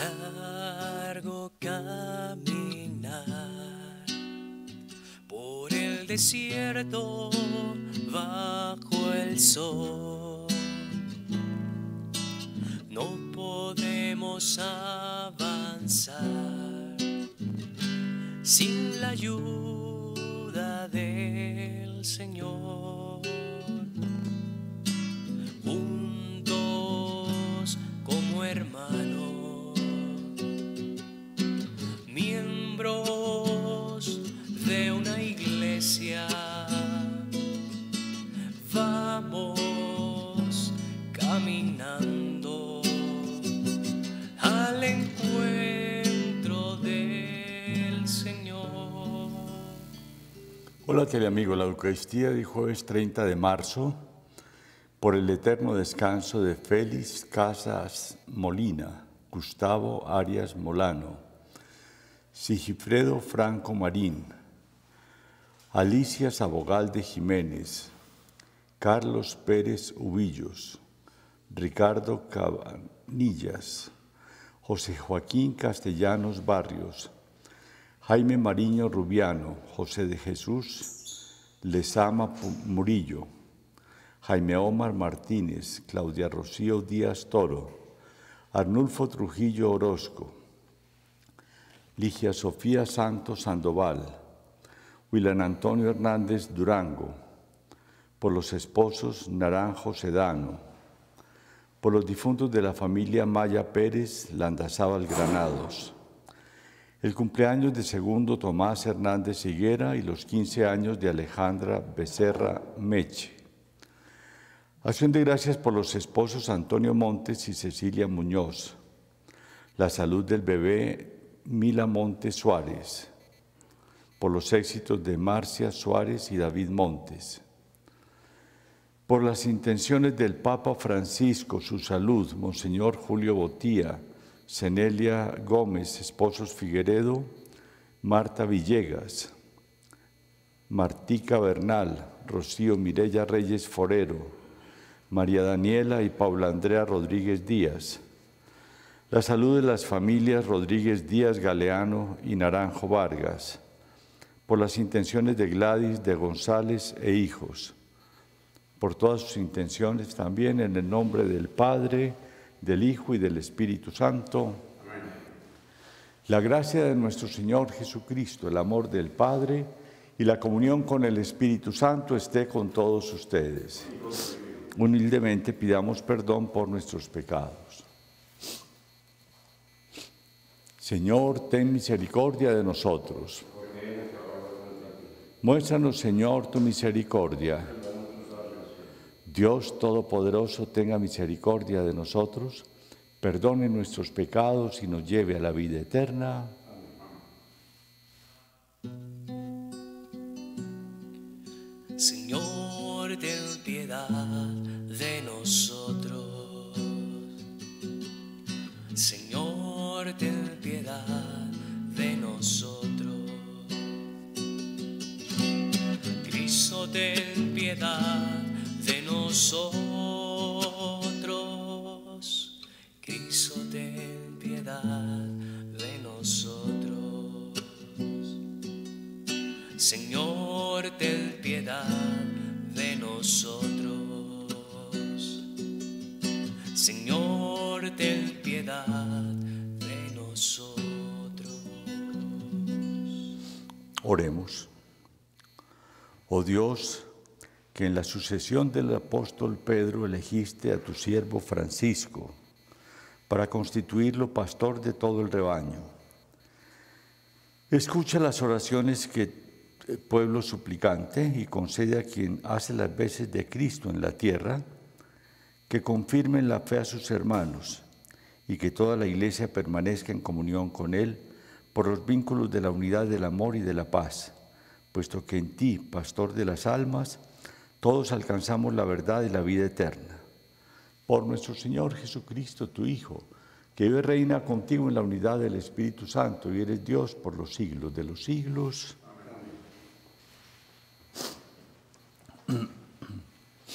Largo caminar por el desierto bajo el sol. No podemos avanzar sin la ayuda del Señor. Juntos como hermanos, miembros de una iglesia, vamos caminando al encuentro del Señor. Hola teleamigos, la Eucaristía del jueves 30 de marzo, por el eterno descanso de Félix Casas Molina, Gustavo Arias Molano, Sigifredo Franco Marín, Alicia Sabogalde Jiménez, Carlos Pérez Ubillos, Ricardo Cabanillas, José Joaquín Castellanos Barrios, Jaime Mariño Rubiano, José de Jesús Lezama Murillo, Jaime Omar Martínez, Claudia Rocío Díaz Toro, Arnulfo Trujillo Orozco, Ligia Sofía Santos Sandoval, William Antonio Hernández Durango, por los esposos Naranjo Sedano, por los difuntos de la familia Maya Pérez Landazábal Granados, el cumpleaños de segundo Tomás Hernández Higuera y los 15 años de Alejandra Becerra Meche. Acción de gracias por los esposos Antonio Montes y Cecilia Muñoz, la salud del bebé Mila Montes Suárez, por los éxitos de Marcia Suárez y David Montes, por las intenciones del Papa Francisco, su salud, Monseñor Julio Botía, Cenelia Gómez, esposos Figueredo, Marta Villegas, Martica Bernal, Rocío Mireya Reyes Forero, María Daniela y Paula Andrea Rodríguez Díaz, la salud de las familias Rodríguez Díaz Galeano y Naranjo Vargas, por las intenciones de Gladys de González e hijos, por todas sus intenciones también en el nombre del Padre, del Hijo y del Espíritu Santo. Amén. La gracia de nuestro Señor Jesucristo, el amor del Padre y la comunión con el Espíritu Santo esté con todos ustedes. Humildemente pidamos perdón por nuestros pecados. Señor, ten misericordia de nosotros. Muéstranos, Señor, tu misericordia. Dios Todopoderoso, tenga misericordia de nosotros, perdone nuestros pecados y nos lleve a la vida eterna. Señor, ten piedad de nosotros. Señor, ten piedad de nosotros. Cristo, ten piedad de nosotros. Cristo, ten piedad de nosotros. Señor, ten piedad de nosotros. Señor, ten piedad de nosotros. Oremos. Oh Dios, que en la sucesión del apóstol Pedro elegiste a tu siervo Francisco para constituirlo pastor de todo el rebaño. Escucha las oraciones que el pueblo suplicante y concede a quien hace las veces de Cristo en la tierra que confirmen la fe a sus hermanos y que toda la Iglesia permanezca en comunión con Él por los vínculos de la unidad, del amor y de la paz, puesto que en ti, Pastor de las almas, todos alcanzamos la verdad y la vida eterna. Por nuestro Señor Jesucristo, tu Hijo, que vive y reina contigo en la unidad del Espíritu Santo y eres Dios por los siglos de los siglos. Amén.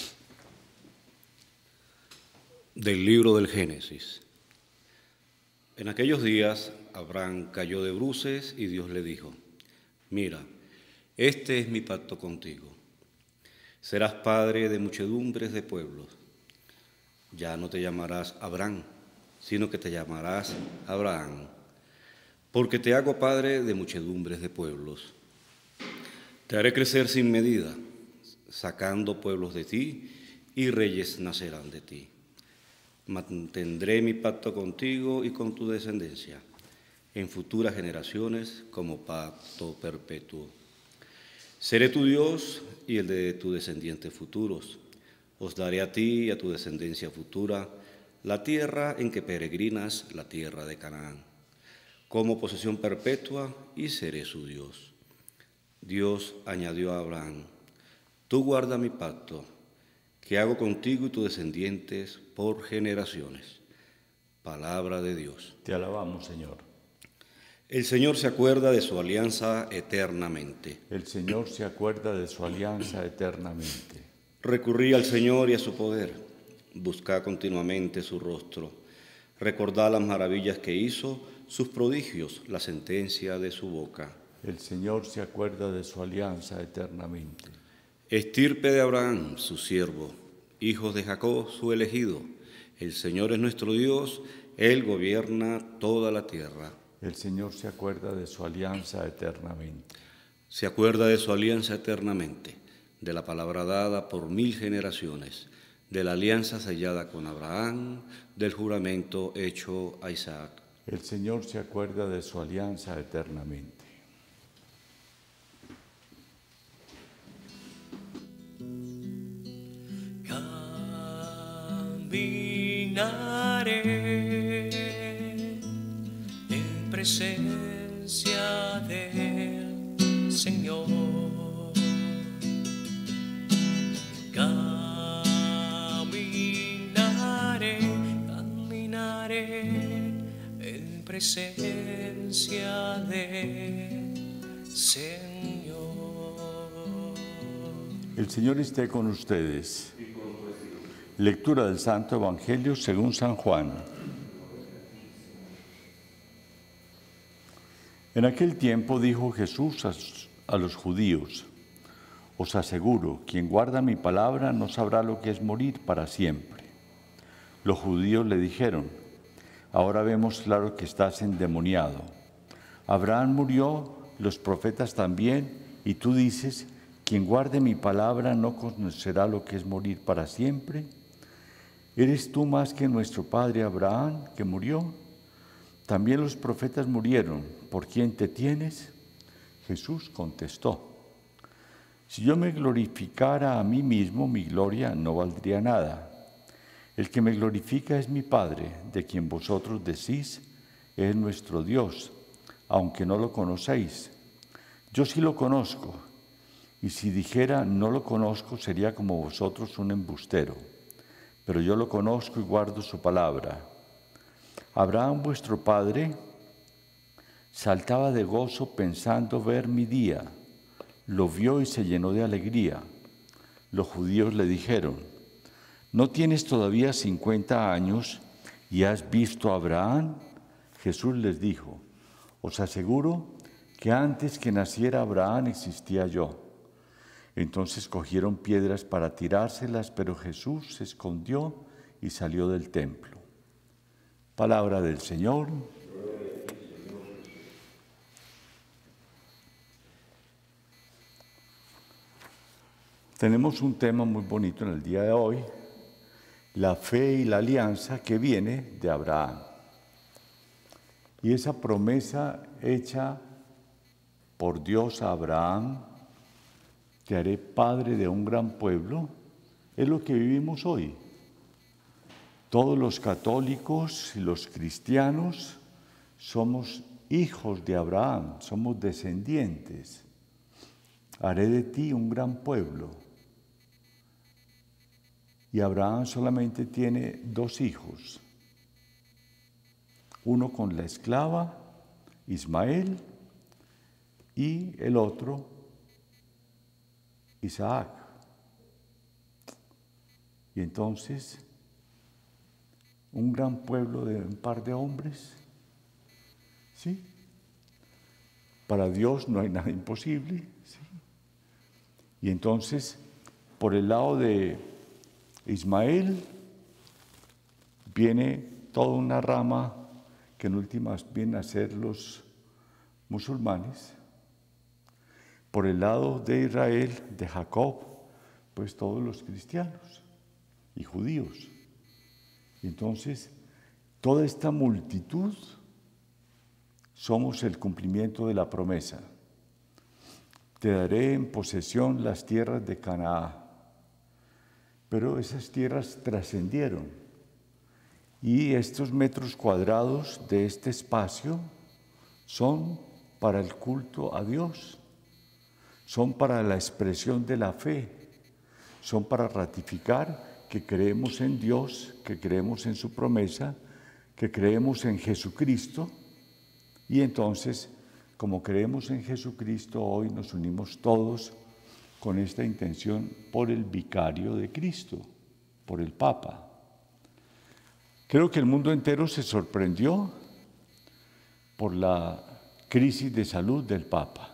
Del libro del Génesis. En aquellos días, Abraham cayó de bruces y Dios le dijo: Mira, este es mi pacto contigo. Serás padre de muchedumbres de pueblos. Ya no te llamarás Abraham, sino que te llamarás Abraham, porque te hago padre de muchedumbres de pueblos. Te haré crecer sin medida, sacando pueblos de ti, y reyes nacerán de ti. Mantendré mi pacto contigo y con tu descendencia en futuras generaciones como pacto perpetuo. Seré tu Dios y el de tus descendientes futuros. Os daré a ti y a tu descendencia futura la tierra en que peregrinas, la tierra de Canaán, como posesión perpetua, y seré su Dios. Dios añadió a Abraham: Tú guarda mi pacto, que hago contigo y tus descendientes por generaciones. Palabra de Dios. Te alabamos, Señor. El Señor se acuerda de su alianza eternamente. El Señor se acuerda de su alianza eternamente. Recurrí al Señor y a su poder. Buscá continuamente su rostro. Recordá las maravillas que hizo, sus prodigios, la sentencia de su boca. El Señor se acuerda de su alianza eternamente. Estirpe de Abraham, su siervo, hijos de Jacob, su elegido. El Señor es nuestro Dios, Él gobierna toda la tierra. El Señor se acuerda de su alianza eternamente. Se acuerda de su alianza eternamente, de la palabra dada por 1000 generaciones, de la alianza sellada con Abraham, del juramento hecho a Isaac. El Señor se acuerda de su alianza eternamente. Caminaré en presencia del Señor. Caminaré en presencia del Señor. El Señor esté con ustedes. Lectura del Santo Evangelio según San Juan. En aquel tiempo dijo Jesús a los judíos: Os aseguro, quien guarda mi palabra no sabrá lo que es morir para siempre. Los judíos le dijeron: Ahora vemos claro que estás endemoniado. Abraham murió, los profetas también, y tú dices: Quien guarde mi palabra no conocerá lo que es morir para siempre. ¿Eres tú más que nuestro padre Abraham, que murió? También los profetas murieron. ¿Por quién te tienes? Jesús contestó: Si yo me glorificara a mí mismo, mi gloria no valdría nada. El que me glorifica es mi Padre, de quien vosotros decís es nuestro Dios, aunque no lo conocéis. Yo sí lo conozco, y si dijera no lo conozco, sería como vosotros un embustero. Pero yo lo conozco y guardo su palabra. Abraham, vuestro padre, saltaba de gozo pensando ver mi día. Lo vio y se llenó de alegría. Los judíos le dijeron: ¿No tienes todavía 50 años y has visto a Abraham? Jesús les dijo: Os aseguro que antes que naciera Abraham existía yo. Entonces cogieron piedras para tirárselas, pero Jesús se escondió y salió del templo. Palabra del Señor. Tenemos un tema muy bonito en el día de hoy: la fe y la alianza que viene de Abraham. Y esa promesa hecha por Dios a Abraham: te haré padre de un gran pueblo, es lo que vivimos hoy. Todos los católicos y los cristianos somos hijos de Abraham, somos descendientes. Haré de ti un gran pueblo. Y Abraham solamente tiene 2 hijos. Uno con la esclava, Ismael, y el otro, Isaac. Y entonces, un gran pueblo de un par de hombres, ¿Sí? Para Dios no hay nada imposible. ¿Sí? Y entonces, por el lado de Ismael, viene toda una rama que en últimas vienen a ser los musulmanes. Por el lado de Israel, de Jacob, pues todos los cristianos y judíos. Y entonces, toda esta multitud somos el cumplimiento de la promesa. Te daré en posesión las tierras de Canaán. Pero esas tierras trascendieron. Y estos metros cuadrados de este espacio son para el culto a Dios, son para la expresión de la fe, son para ratificar que creemos en Dios, que creemos en su promesa, que creemos en Jesucristo. Y entonces, como creemos en Jesucristo, hoy nos unimos todos con esta intención por el vicario de Cristo, por el Papa. Creo que el mundo entero se sorprendió por la crisis de salud del Papa.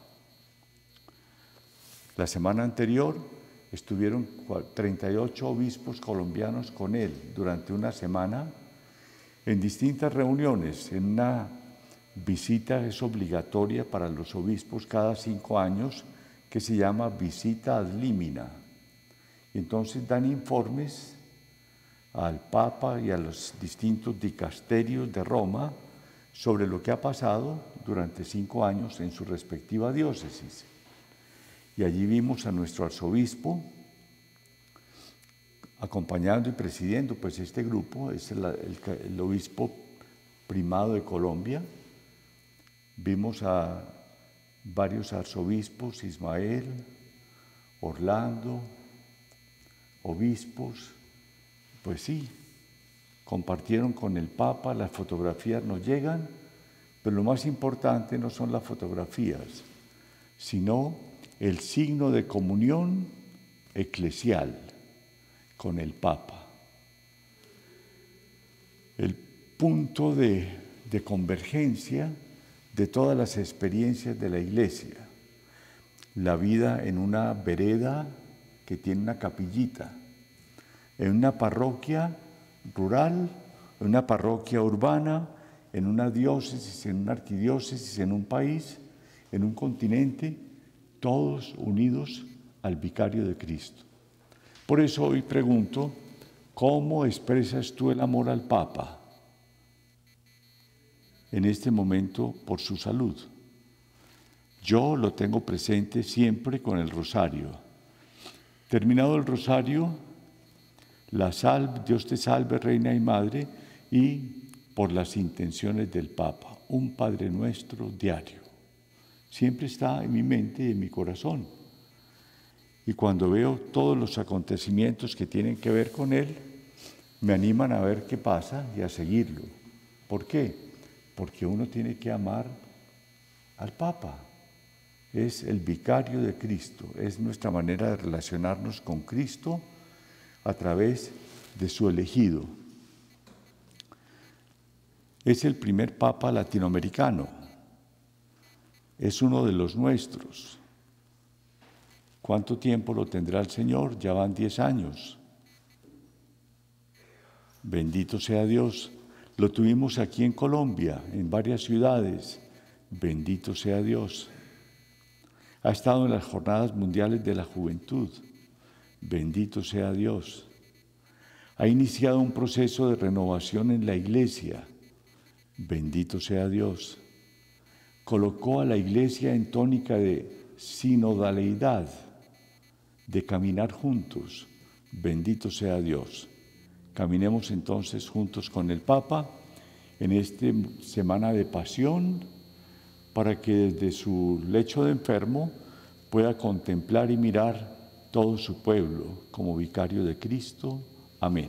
La semana anterior estuvieron 38 obispos colombianos con él durante una semana en distintas reuniones. En una visita es obligatoria para los obispos cada 5 años, que se llama visita ad limina. Entonces dan informes al Papa y a los distintos dicasterios de Roma sobre lo que ha pasado durante 5 años en su respectiva diócesis. Y allí vimos a nuestro arzobispo acompañando y presidiendo pues este grupo, es el obispo primado de Colombia. Vimos a varios arzobispos, Ismael, Orlando, obispos, pues sí, compartieron con el Papa, las fotografías nos llegan, pero lo más importante no son las fotografías, sino el signo de comunión eclesial con el Papa. El punto de convergencia de todas las experiencias de la Iglesia. La vida en una vereda que tiene una capillita, en una parroquia rural, en una parroquia urbana, en una diócesis, en una arquidiócesis, en un país, en un continente, todos unidos al vicario de Cristo. Por eso hoy pregunto, ¿cómo expresas tú el amor al Papa en este momento por su salud? Yo lo tengo presente siempre con el rosario. Terminado el rosario, Dios te salve, Reina y Madre, y por las intenciones del Papa, un Padre Nuestro diario. Siempre está en mi mente y en mi corazón. Y cuando veo todos los acontecimientos que tienen que ver con él, me animan a ver qué pasa y a seguirlo. ¿Por qué? Porque uno tiene que amar al Papa. Es el vicario de Cristo, es nuestra manera de relacionarnos con Cristo a través de su elegido. Es el primer Papa latinoamericano, es uno de los nuestros. ¿Cuánto tiempo lo tendrá el Señor? Ya van 10 años. Bendito sea Dios. Lo tuvimos aquí en Colombia, en varias ciudades. Bendito sea Dios. Ha estado en las Jornadas Mundiales de la Juventud. Bendito sea Dios. Ha iniciado un proceso de renovación en la Iglesia. Bendito sea Dios. Colocó a la Iglesia en tónica de sinodalidad, de caminar juntos. Bendito sea Dios. Caminemos entonces juntos con el Papa en esta semana de pasión, para que desde su lecho de enfermo pueda contemplar y mirar todo su pueblo como vicario de Cristo. Amén.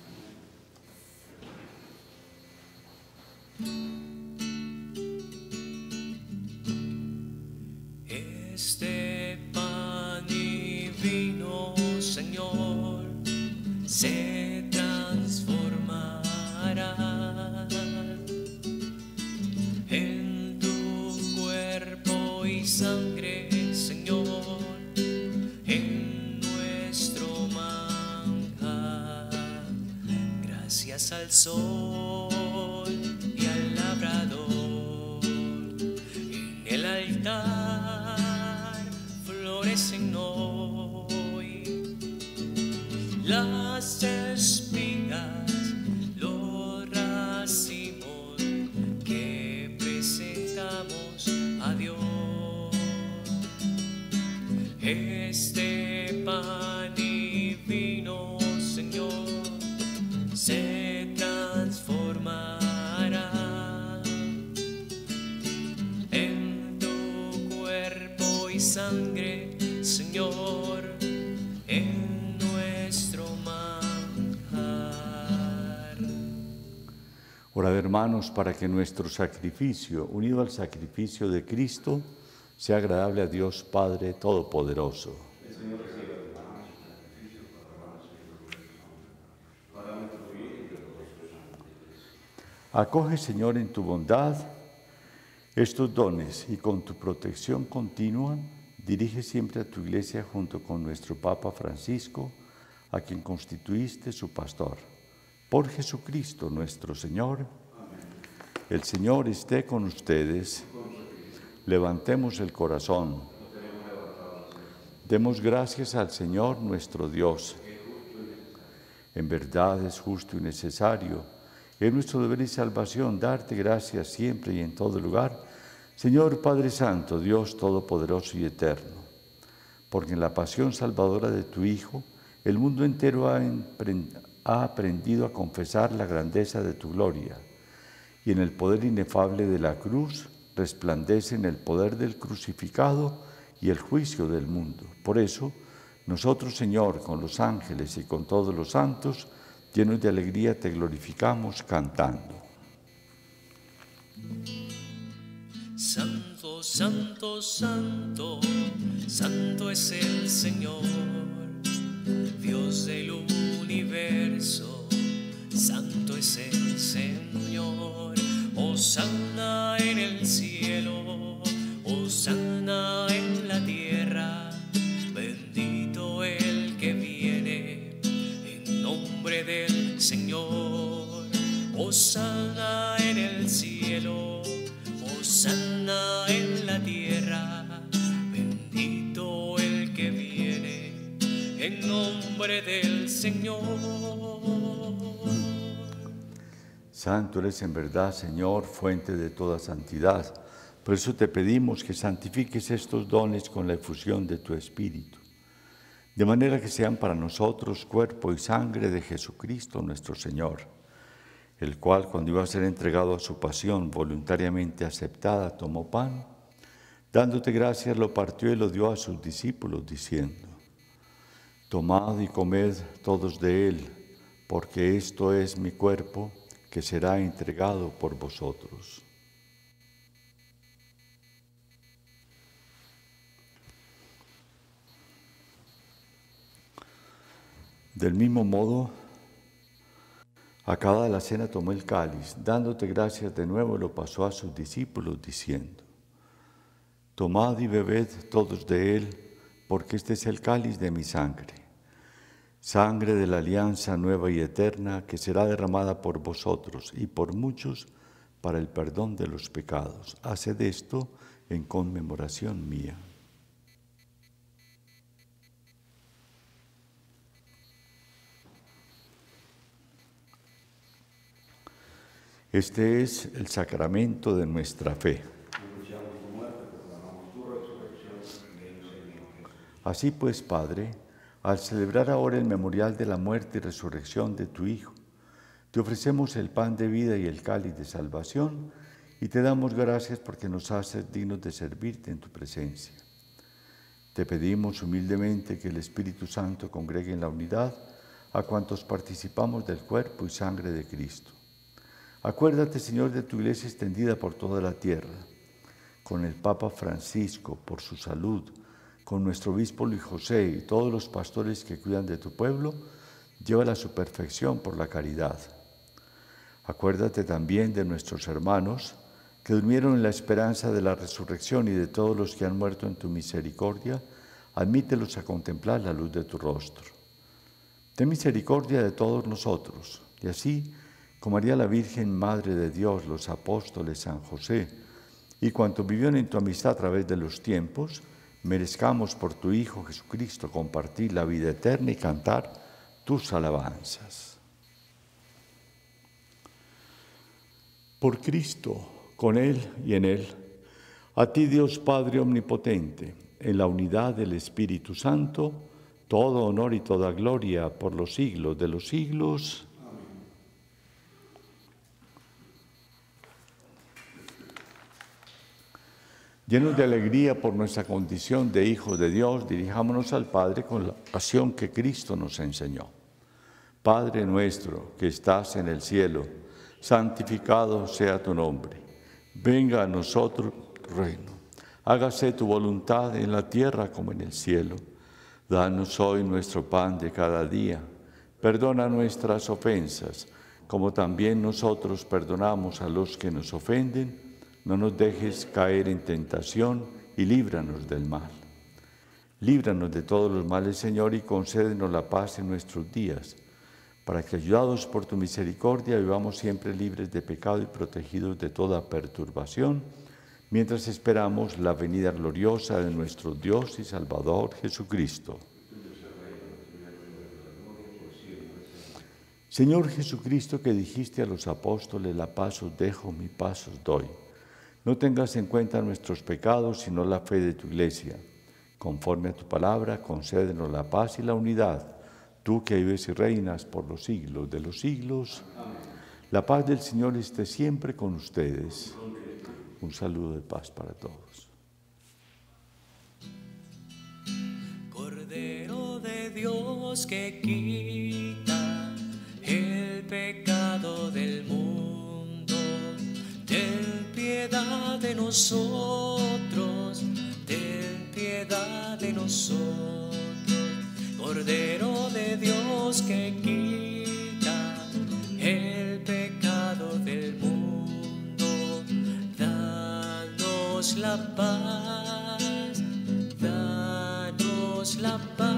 Este pan y vino, Señor, se transformará en gracias al sol y al labrador. En el altar florecen hoy las espigas, los racimos que presentamos a Dios. Este pan y vino, Señor, se transformará en tu cuerpo y sangre, Señor, en nuestro manjar. Orad, hermanos, para que nuestro sacrificio, unido al sacrificio de Cristo, sea agradable a Dios Padre Todopoderoso. Acoge, Señor, en tu bondad estos dones y con tu protección continua, dirige siempre a tu Iglesia junto con nuestro Papa Francisco, a quien constituiste su pastor. Por Jesucristo nuestro Señor. Amén. El Señor esté con ustedes. Levantemos el corazón. Demos gracias al Señor nuestro Dios. En verdad es justo y necesario. Es nuestro deber y salvación darte gracias siempre y en todo lugar, Señor Padre Santo, Dios Todopoderoso y Eterno, porque en la pasión salvadora de tu Hijo, el mundo entero ha aprendido a confesar la grandeza de tu gloria, y en el poder inefable de la cruz resplandece en el poder del crucificado y el juicio del mundo. Por eso, nosotros, Señor, con los ángeles y con todos los santos, llenos de alegría, te glorificamos cantando. Santo, santo, santo, santo es el Señor, Dios del universo, santo es el Señor. Hosana en el cielo, hosana en la tierra, bendito el que viene en nombre del Señor. Hosana en el cielo, hosana en la tierra, bendito el que viene en nombre del Señor. Santo eres en verdad, Señor, fuente de toda santidad. Por eso te pedimos que santifiques estos dones con la efusión de tu Espíritu, de manera que sean para nosotros cuerpo y sangre de Jesucristo nuestro Señor, el cual, cuando iba a ser entregado a su pasión voluntariamente aceptada, tomó pan, dándote gracias, lo partió y lo dio a sus discípulos, diciendo: Tomad y comed todos de él, porque esto es mi cuerpo, que será entregado por vosotros. Del mismo modo, acabada la cena, tomó el cáliz, dándote gracias de nuevo, lo pasó a sus discípulos, diciendo: Tomad y bebed todos de él, porque este es el cáliz de mi sangre, sangre de la alianza nueva y eterna, que será derramada por vosotros y por muchos para el perdón de los pecados. Haced esto en conmemoración mía. Este es el sacramento de nuestra fe. Así pues, Padre, al celebrar ahora el memorial de la muerte y resurrección de tu Hijo, te ofrecemos el pan de vida y el cáliz de salvación, y te damos gracias porque nos haces dignos de servirte en tu presencia. Te pedimos humildemente que el Espíritu Santo congregue en la unidad a cuantos participamos del cuerpo y sangre de Cristo. Acuérdate, Señor, de tu Iglesia extendida por toda la tierra, con el Papa Francisco, por su salud, con nuestro obispo Luis José y todos los pastores que cuidan de tu pueblo, llévala a su perfección por la caridad. Acuérdate también de nuestros hermanos que durmieron en la esperanza de la resurrección y de todos los que han muerto en tu misericordia, admítelos a contemplar la luz de tu rostro. Ten misericordia de todos nosotros, Y así, con María la Virgen, Madre de Dios, los apóstoles, San José, y cuantos vivieron en tu amistad a través de los tiempos, merezcamos por tu Hijo Jesucristo compartir la vida eterna y cantar tus alabanzas. Por Cristo, con Él y en Él, a ti Dios Padre Omnipotente, en la unidad del Espíritu Santo, todo honor y toda gloria por los siglos de los siglos. Llenos de alegría por nuestra condición de hijos de Dios, dirijámonos al Padre con la oración que Cristo nos enseñó. Padre nuestro que estás en el cielo, santificado sea tu nombre. Venga a nosotros tu reino. Hágase tu voluntad en la tierra como en el cielo. Danos hoy nuestro pan de cada día. Perdona nuestras ofensas, como también nosotros perdonamos a los que nos ofenden. No nos dejes caer en tentación y líbranos del mal. Líbranos de todos los males, Señor, y concédenos la paz en nuestros días, para que, ayudados por tu misericordia, vivamos siempre libres de pecado y protegidos de toda perturbación, mientras esperamos la venida gloriosa de nuestro Dios y Salvador Jesucristo. Señor Jesucristo, que dijiste a los apóstoles, la paz os dejo, mi paz os doy. No tengas en cuenta nuestros pecados, sino la fe de tu Iglesia. Conforme a tu palabra, concédenos la paz y la unidad, tú que vives y reinas por los siglos de los siglos. Amén. La paz del Señor esté siempre con ustedes. Un saludo de paz para todos. Cordero de Dios que quita el pecado del mundo, ten piedad de nosotros, ten piedad de nosotros. Cordero de Dios que quita el pecado del mundo, danos la paz, danos la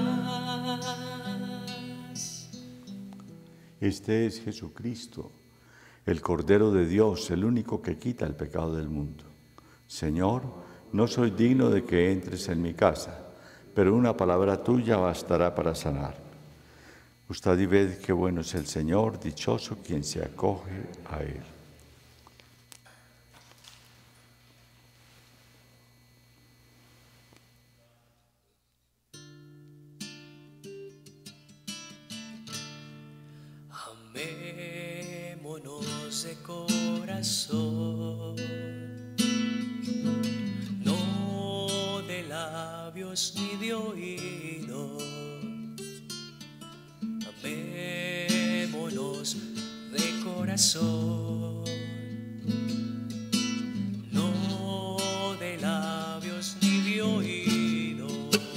paz. Este es Jesucristo, el Cordero de Dios, el único que quita el pecado del mundo. Señor, no soy digno de que entres en mi casa, pero una palabra tuya bastará para sanar. Gustad y ved qué bueno es el Señor, dichoso quien se acoge a Él. Amémonos de corazón, no de labios ni de oídos. Amémonos de corazón, no de labios ni de oídos.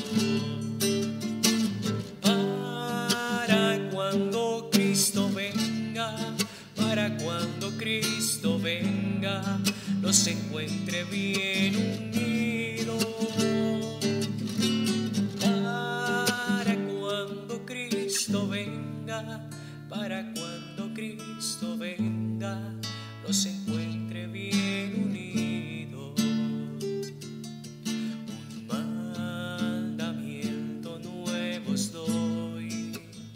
Para cuando Cristo venga, para cuando Cristo venga, los encuentre bien unidos. Para cuando Cristo venga, para cuando Cristo venga, los encuentre bien unidos. Un mandamiento nuevo os doy,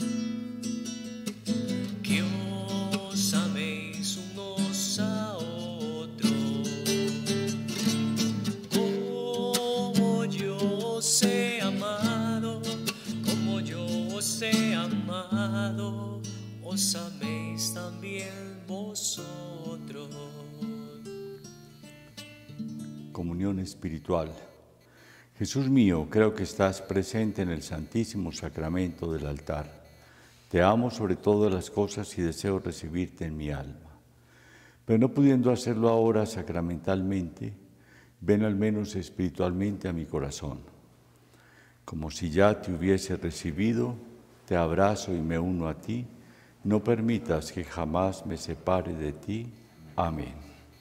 que os améis unos a otros, como yo os he amado, como yo os he amado, os améis también vosotros. Comunión espiritual. Jesús mío, creo que estás presente en el Santísimo Sacramento del altar. Te amo sobre todas las cosas y deseo recibirte en mi alma. Pero no pudiendo hacerlo ahora sacramentalmente, ven al menos espiritualmente a mi corazón. Como si ya te hubiese recibido, te abrazo y me uno a ti. No permitas que jamás me separe de ti. Amén.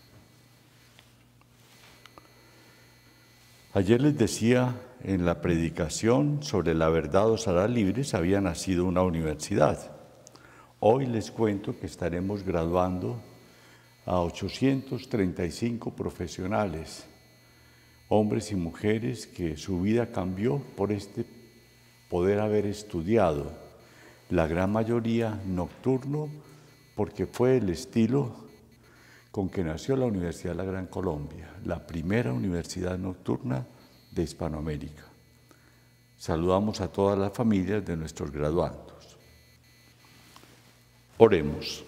Ayer les decía en la predicación sobre la verdad os hará libres, había nacido una universidad. Hoy les cuento que estaremos graduando a 835 profesionales, hombres y mujeres que su vida cambió por poder haber estudiado, la gran mayoría nocturno, porque fue el estilo con que nació la Universidad de la Gran Colombia, la primera universidad nocturna de Hispanoamérica. Saludamos a todas las familias de nuestros graduandos. Oremos.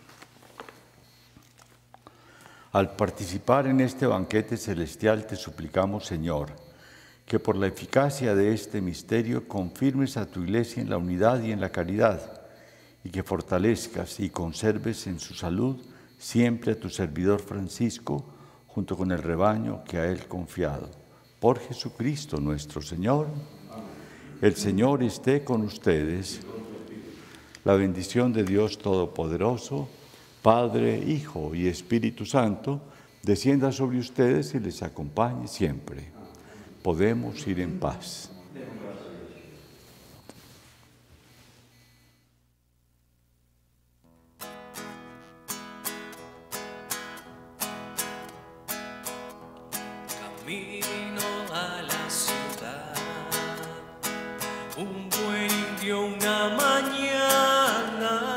Al participar en este banquete celestial te suplicamos, Señor, que por la eficacia de este misterio confirmes a tu Iglesia en la unidad y en la caridad, y que fortalezcas y conserves en su salud siempre a tu servidor Francisco, junto con el rebaño que a él confiado. Por Jesucristo nuestro Señor. El Señor esté con ustedes. La bendición de Dios Todopoderoso, Padre, Hijo y Espíritu Santo, descienda sobre ustedes y les acompañe siempre. Podemos ir en paz. Camino a la ciudad, un buen indio una mañana,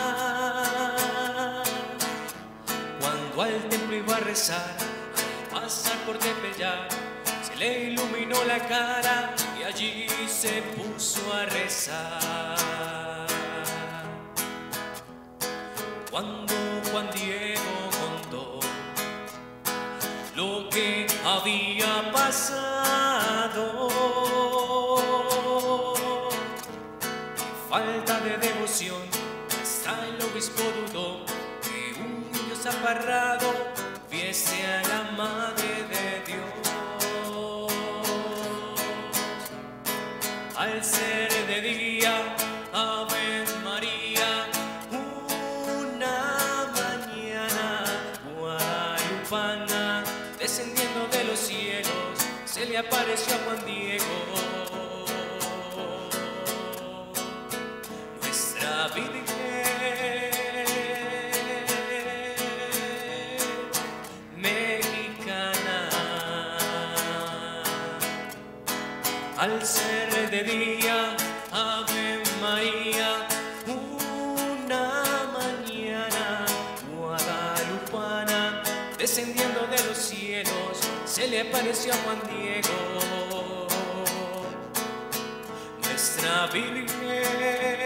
cuando al templo iba a rezar, al pasar por Tepeyac, se le iluminó la cara y allí se puso a rezar. Cuando Juan Diego contó lo que había pasado, falta de devoción, hasta el obispo dudó que un niño zaparrado viese a la Madre de Dios. Al ser de día, Ave María, una mañana guadalupana, descendiendo de los cielos, se le apareció a Juan Diego. Nuestra Virgen mexicana, al ser de día, Ave María, una mañana guadalupana, descendiendo de los cielos, se le apareció a Juan Diego. Nuestra Virgen